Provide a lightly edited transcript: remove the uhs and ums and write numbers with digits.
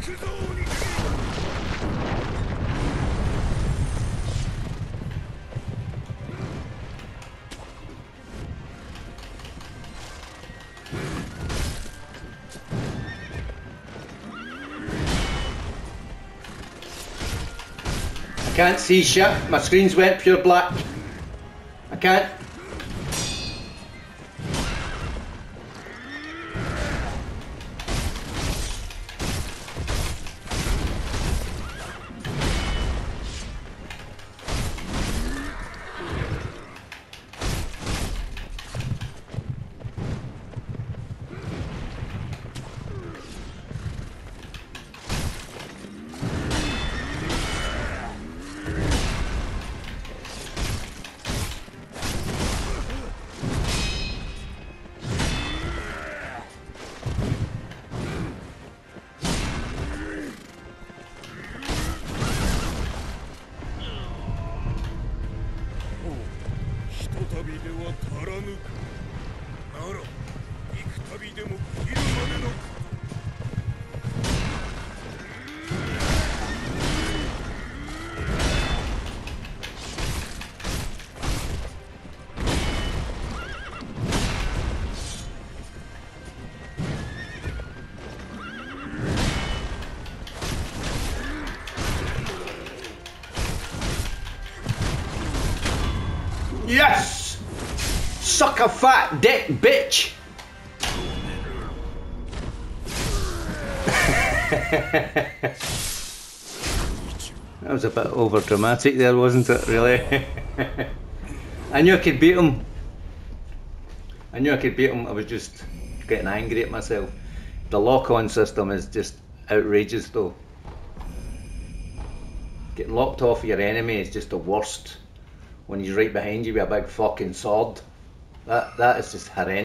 I can't see shit, my screen's went pure black. I can't. Yes! Suck a fat dick, bitch! That was a bit over dramatic there, wasn't it, really? I knew I could beat him. I was just getting angry at myself. The lock-on system is just outrageous though. Getting locked off your enemy is just the worst. When he's right behind you with a big fucking sword. That is just horrendous.